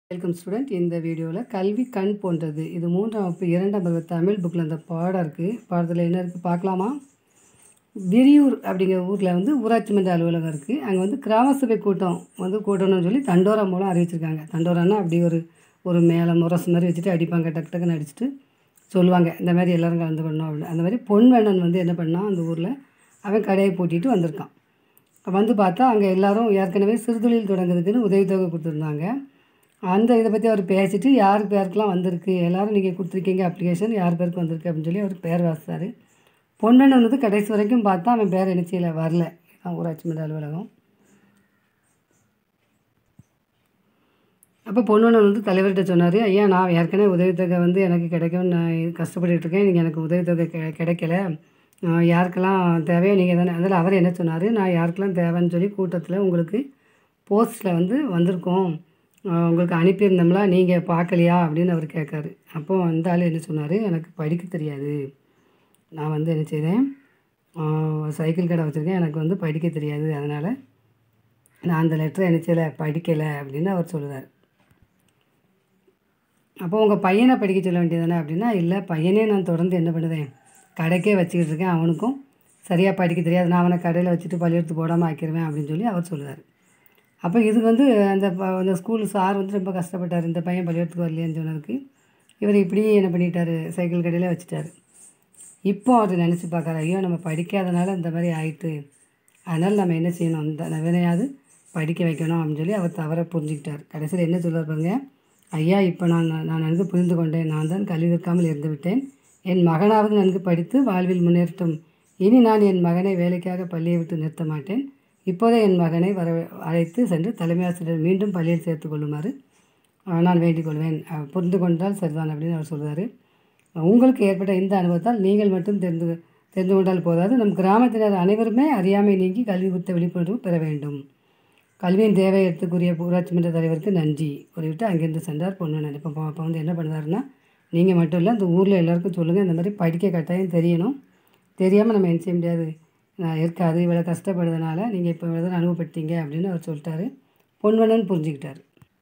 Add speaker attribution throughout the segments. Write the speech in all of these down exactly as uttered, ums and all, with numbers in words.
Speaker 1: Welcome student. இந்த வீடியோவில் கல்வி கண் போன்றது இது மூன்றாம் வகுப்பு இரண்டாம் பருவ தமிழ் புக்கில் அந்த பாடம் இருக்குது. பாடத்தில் என்ன இருக்குது பார்க்கலாமா? விரியூர் அப்படிங்கிற ஊரில் வந்து ஊராட்சி மன்ற அலுவலகம் இருக்குது. அங்கே வந்து கிராம சபை கூட்டம் வந்து கூட்டணும்னு சொல்லி தண்டோரா மூலம் அறிவிச்சிருக்காங்க. தண்டோரான்னா அப்படி ஒரு ஒரு மேலே முரசு மாதிரி வச்சுட்டு அடிப்பாங்க, டக்கு டக்குன்னு அடிச்சுட்டு சொல்லுவாங்க இந்த மாதிரி எல்லோரும் கலந்து பண்ணணும் அப்படின்னு. அந்த மாதிரி பொன்வண்ணன் வந்து என்ன பண்ணான், அந்த ஊரில் அவன் கடையை பூட்டிட்டு வந்திருக்கான். வந்து பார்த்தா அங்கே எல்லோரும் ஏற்கனவே சிறுதொழில் தொடங்குறதுக்குன்னு உதவித்தொகை கொடுத்துருந்தாங்க. அந்த இதை பற்றி அவர் பேசிட்டு யாருக்கு பேருக்கெலாம் வந்திருக்கு, எல்லோரும் நீங்கள் கொடுத்துருக்கீங்க அப்ளிகேஷன், யார் பேருக்கு வந்திருக்கு அப்படின்னு சொல்லி அவர் பேர் வாசித்தார். பொன்னண்ணன் வந்து கடைசி வரைக்கும் பார்த்தா அவன் பேர் என்ன செய்யலை, வரல. ஊராட்சி மன்ற அலுவலகம். அப்போ பொன்னண்ணன் வந்து தலைவர்கிட்ட சொன்னார், ஐயா நான் ஏற்கனவே உதவித்தொகை வந்து எனக்கு கிடைக்கும், நான் கஷ்டப்பட்டுருக்கேன், நீங்கள் எனக்கு உதவித்தொகை கெ கிடைக்கல யாருக்கெல்லாம் தேவையோ நீங்கள் தானே. அதில் அவர் என்ன சொன்னார், நான் யாருக்கெல்லாம் தேவைன்னு சொல்லி கூட்டத்தில் உங்களுக்கு போஸ்ட்டில் வந்து வந்திருக்கோம், உங்களுக்கு அனுப்பியிருந்தோம்ல, நீங்கள் பார்க்கலையா அப்படின்னு அவர் கேட்காரு. அப்போது அந்த ஆள் என்ன சொன்னார், எனக்கு படிக்க தெரியாது, நான் வந்து என்ன செய்தேன், சைக்கிள் கடை வச்சுருக்கேன், எனக்கு வந்து படிக்க தெரியாது, அதனால் நான் அந்த லெட்டரை என்ன செய்யலை, படிக்கலை அப்படின்னு அவர் சொல்லுவார். அப்போ உங்கள் பையனை படிக்க சொல்ல வேண்டியதானே அப்படின்னா, இல்லை பையனே நான் தொடர்ந்து என்ன பண்ணுவேன், கடைக்கே வச்சுக்கிட்டு இருக்கேன், அவனுக்கும் சரியாக படிக்க தெரியாது, நான் அவனை கடையில் வச்சுட்டு பள்ளியெடுத்து போடாமல் ஆக்கிடுவேன் அப்படின்னு சொல்லி அவர் சொல்லுவார். அப்போ இது வந்து அந்த அந்த ஸ்கூல் சார் வந்து ரொம்ப கஷ்டப்பட்டார், இந்த பையன் பள்ளிக்கூடத்துக்கு வரலையான்னு சொன்னதுக்கு. இவர் இப்படியே என்ன பண்ணிட்டார், சைக்கிள் கடையில் வச்சுட்டார். இப்போ அவர் நினச்சி பார்க்குறாரு, ஐயோ நம்ம படிக்காதனால இந்த மாதிரி ஆயிட்டு, அதனால் நம்ம என்ன செய்யணும், இந்த நவனையாவது படிக்க வைக்கணும் அப்படின்னு சொல்லி அவர் தவற புரிஞ்சுக்கிட்டார். கடைசியில் என்ன சொல்லுவார் பாருங்க, ஐயா இப்போ நான் நான் நன்கு புரிந்து கொண்டேன், நான் தான் கல்வி கற்காமல் இருந்து விட்டேன், என் மகனாவது நன்கு படித்து வாழ்வில் முன்னேறட்டும், இனி நான் என் மகனை வேலைக்காக பள்ளியை விட்டு நிறுத்த மாட்டேன், இப்போதே என் மகனை வர அழைத்து சென்று தலைமை ஆசிரியர் மீண்டும் பள்ளியில் சேர்த்து கொள்ளுமாறு நான் வேண்டிக் கொள்வேன், புரிந்து கொண்டால் சரிதான் அப்படின்னு அவர் சொல்கிறார். உங்களுக்கு ஏற்பட்ட இந்த அனுபவத்தால் நீங்கள் மட்டும் தெரிந்து தெரிந்து கொண்டால் போதாது, நம் கிராமத்தினர் அனைவருமே அறியாமை நீங்கி கல்வி குறித்த விழிப்புணர்வு பெற வேண்டும், கல்வியின் தேவை எடுத்துக்குரிய ஊராட்சி மன்ற தலைவருக்கு நன்றி கூறிவிட்டு அங்கேருந்து சென்றார் பொன்னண்ணன். இப்போ அப்போ வந்து என்ன பண்ணுறாருன்னா, நீங்கள் மட்டும் இல்லை இந்த ஊரில் எல்லாருக்கும் சொல்லுங்கள், இந்த மாதிரி படிக்க கட்டாயம் தெரியணும், தெரியாமல் நம்ம என்ன செய்ய முடியாது இருக்காது, இவ்வளோ கஷ்டப்படுறதுனால நீங்கள் இப்போ இவ்வளோ அனுபவப்பட்டீங்க அப்படின்னு அவர் சொல்லிட்டாரு. பொன்வண்ணன் புரிஞ்சுக்கிட்டார்.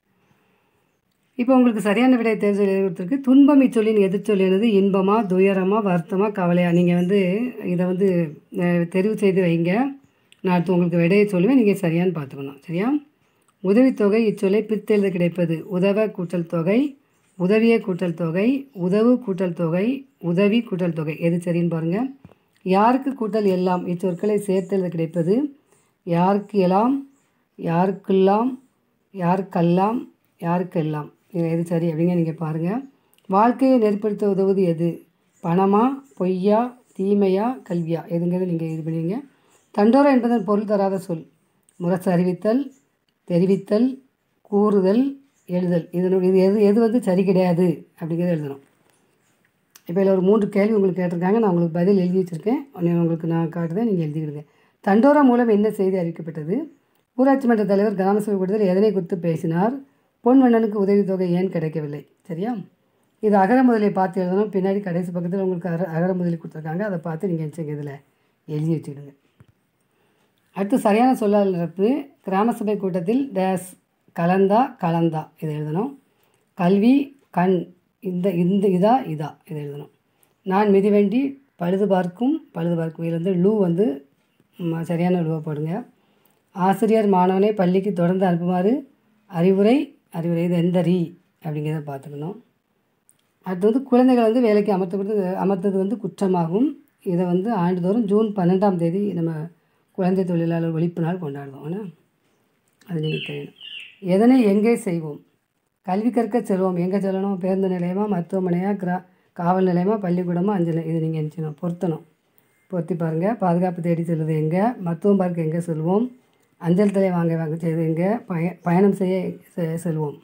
Speaker 1: இப்போ உங்களுக்கு சரியான விடையை தேர்வு எழுதி கொடுத்துருக்கு. துன்பம் இச்சொல்லின் எதிர்ச்சொல் என்னது, இன்பமா துயரமா வருத்தமா கவலையா, நீங்கள் வந்து இதை வந்து தெரிவு செய்து வைங்க, நான் அடுத்து உங்களுக்கு விடையை சொல்லுவேன், நீங்கள் சரியான்னு பார்த்துக்கணும். சரியா? உதவித்தொகை இச்சொல்லை பிரித்தெழுத கிடைப்பது உதவ கூட்டல் தொகை, உதவிய கூட்டல் தொகை, உதவு கூட்டல் தொகை, உதவி கூட்டல் தொகை, எது சரின்னு பாருங்கள். யாருக்கு கூட்டல் எல்லாம் இச்சொற்களை சேர்த்தெழுத கிடைப்பது யாருக்கு எல்லாம், யாருக்கெல்லாம், யாருக்கெல்லாம், யாருக்கெல்லாம், இது எது சரி அப்படிங்க நீங்கள் பாருங்கள். வாழ்க்கையை நெருப்படுத்த உதவுவது எது, பணமா பொய்யா தீமையா கல்வியா, எதுங்கிறது நீங்கள் இது பண்ணுவீங்க. தண்டோரா என்பதன் பொருள் தராத சொல், முரசு அறிவித்தல், தெரிவித்தல், கூறுதல், எழுதல், இதனுடைய இது எது எது வந்து சரி கிடையாது அப்படிங்கிறத எழுதணும். இப்போ இதில் ஒரு மூன்று கேள்வி உங்களுக்கு கேட்டிருக்காங்க, நான் உங்களுக்கு பதில் எழுதி வச்சுருக்கேன், உங்களுக்கு நான் காட்டுறேன், நீங்கள் எழுதிக்கிடுங்க. தண்டோரா மூலம் என்ன செய்தி அறிவிக்கப்பட்டது, ஊராட்சி மன்ற தலைவர் கிராம சபை கூட்டத்தில் எதனை குறித்து பேசினார், பொன்வண்ணனுக்கு உதவித்தொகை ஏன் கிடைக்கவில்லை. சரியா? இது அகர முதலை பார்த்து எழுதணும். பின்னாடி கடைசி பக்கத்தில் உங்களுக்கு அகர அகர முதலி கொடுத்துருக்காங்க, அதை பார்த்து நீங்கள் என்ன இதில் எழுதி வச்சுக்கிடுங்க. அடுத்து சரியான சொல்லால் நிரப்பு. கிராம சபை கூட்டத்தில் டேஸ் கலந்தா கலந்தா இதை எழுதணும். கல்வி கண் இந்த இந்த இதா இதா இதை எழுதணும். நான் மிதிவண்டி பழுது பார்க்கும் பழுது பார்க்கும், இதில் வந்து லூ வந்து சரியான லூவை போடுங்க. ஆசிரியர் மாணவனை பள்ளிக்கு தொடர்ந்து அனுப்புமாறு அறிவுரை அறிவுரை இது எந்த ரீ அப்படிங்கிறத பார்த்துக்கணும். அடுத்து வந்து குழந்தைகள் வந்து வேலைக்கு அமர்த்தப்பட்டு அமர்த்தது வந்து குற்றமாகும். இதை வந்து ஆண்டுதோறும் ஜூன் பன்னெண்டாம் தேதி நம்ம குழந்தை தொழிலாளர் ஒழிப்பு நாள் கொண்டாடுவோம். ஆனால் அது நீங்கள் தெரியணும். எதனை எங்கே செய்வோம், கல்வி கற்க செல்வோம், எங்கே செல்லணும், பேருந்து நிலையமாக, மருத்துவமனையாக, கிரா காவல் நிலையமாக, பள்ளிக்கூடமாக, அஞ்சல், இது நீங்கள் நினச்சிடணும், பொருத்தணும். பொருத்தி பாருங்கள். பாதுகாப்பு தேடி செல்வது எங்கே, மருத்துவம் பார்க்க எங்கே செல்வோம், அஞ்சல் தலை வாங்க வாங்க செய்வது எங்கே, பய பயணம் செய்ய செல்வோம்.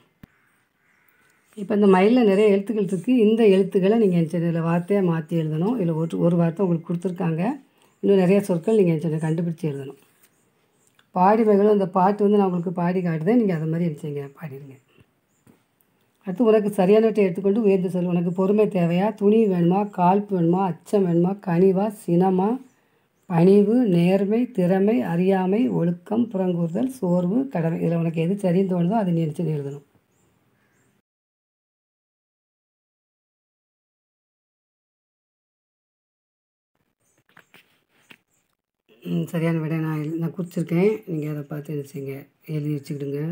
Speaker 1: இப்போ இந்த மயிலில் நிறைய எழுத்துக்கள் இருக்குது, இந்த எழுத்துக்களை நீங்கள் இதில் வார்த்தையாக மாற்றி எழுதணும். இதில் ஒரு ஒரு வார்த்தை உங்களுக்கு கொடுத்துருக்காங்க, இன்னும் நிறைய சொற்கள் நீங்கள் என்ன கண்டுபிடிச்சி எழுதணும். பாடி மகளும் இந்த பாட்டு வந்து நான் உங்களுக்கு பாடி காட்டுதேன், நீங்கள் அதை மாதிரி என்ன பாடிடுங்க. அடுத்து உனக்கு சரியானவற்றை எடுத்துக்கொண்டு உயர்ந்து சொல். உனக்கு பொறுமை தேவையா, துணி வேணுமா, காழ்ப்பு வேணுமா, அச்சம் வேணுமா, கனிவா, சினமா, பணிவு, நேர்மை, திறமை, அறியாமை, ஒழுக்கம், புறங்கூறுதல், சோர்வு, கடமை, இதில் உனக்கு எது சரின்னு தோணுதோ அதை நினச்சி எழுதணும். ம், சரியான விடை நான் எழு நான் குறிச்சிருக்கேன். நீங்கள் அதை பார்த்து என்ன செய்யுங்க, எழுதி வச்சுக்கிடுங்க.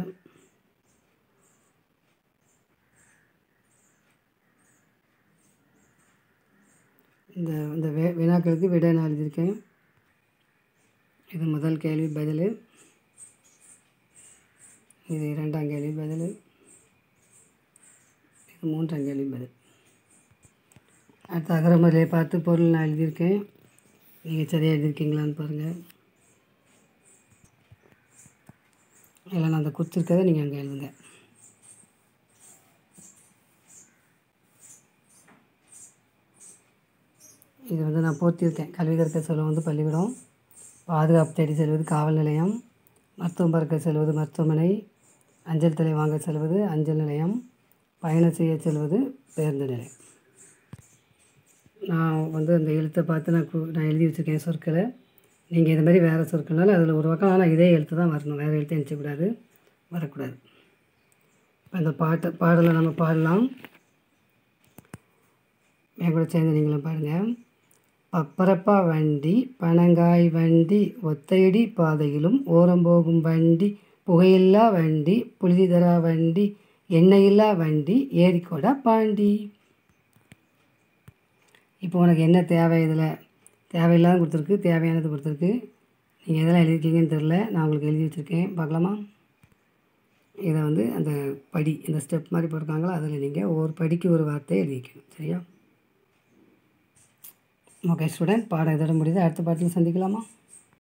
Speaker 1: இந்த இந்த வே வினாக்களுக்கு விடை நான் எழுதியிருக்கேன். இது முதல் கேள்வி பதில், இது இரண்டாம் கேள்வி பதில், இது மூன்றாம் கேள்வி பதில். அடுத்த அகரமுறையை பார்த்து பொருள் நான் எழுதியிருக்கேன். நீங்கள் சரியாக எழுதியிருக்கீங்களான்னு பாருங்கள். இல்லை நான் அந்த குறிச்சிருக்கதை நீங்கள் அங்கே எழுதுங்க. இது வந்து நான் போர்த்தியிருக்கேன். கல்வி கற்க செல்வது வந்து பள்ளிக்கூடம், பாதுகாப்பு தேடி செல்வது காவல் நிலையம், மருத்துவம் பார்க்க செல்வது மருத்துவமனை, அஞ்சல் தலை வாங்க செல்வது அஞ்சல் நிலையம், பயணம் செய்ய செல்வது பேருந்து நிலையம். நான் வந்து அந்த எழுத்தை பார்த்து நான் கு நான் எழுதி வச்சுருக்கேன் சொற்களை. நீங்கள் இது மாதிரி வேறு சொற்கள்னாலும் அதில் ஒரு பக்கம், ஆனால் இதே எழுத்து தான் வரணும், வேறு எழுத்து நினச்சக்கூடாது, வரக்கூடாது. இப்போ அந்த பாட்டை பாடலை நம்ம பாடலாம். என் கூட சேர்ந்து நீங்களும் பாடுங்கள். பப்பரப்பா வண்டி பனங்காய் வண்டி ஒத்தையடி பாதையிலும் ஓரம் போகும் வண்டி, புகையில்லா வண்டி புழுதி தரா வண்டி, எண்ணெயில்லா வண்டி ஏறிக்கோடா பாண்டி. இப்போ உனக்கு என்ன தேவை, இதில் தேவையில்லாத கொடுத்துருக்கு, தேவையானது கொடுத்துருக்கு. நீங்கள் எதெல்லாம் எழுதியிருக்கீங்கன்னு தெரில, நான் உங்களுக்கு எழுதி வச்சுருக்கேன், பார்க்கலாமா? இதை வந்து அந்த படி, இந்த ஸ்டெப் மாதிரி போட்டிருக்காங்களோ அதில் நீங்கள் ஒவ்வொரு படிக்கு ஒரு வார்த்தையை எழுதி வைக்கணும், சரியா? ஓகே ஸ்டூடெண்ட், பாடம் இதோட முடியுது. அடுத்த பாடத்தில் சந்திக்கலாமா?